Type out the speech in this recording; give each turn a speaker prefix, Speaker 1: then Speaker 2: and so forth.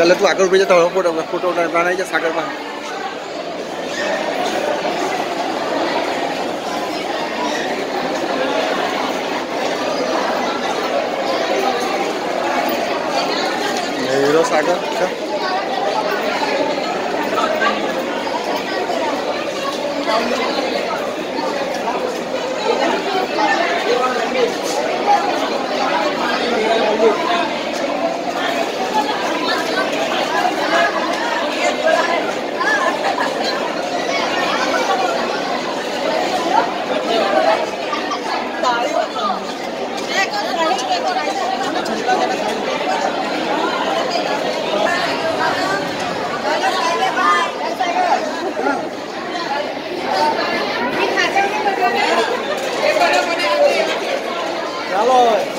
Speaker 1: पहले तू आकर भेजा था फोटो फोटो बनाई जा सागर में हीरो सागर चलो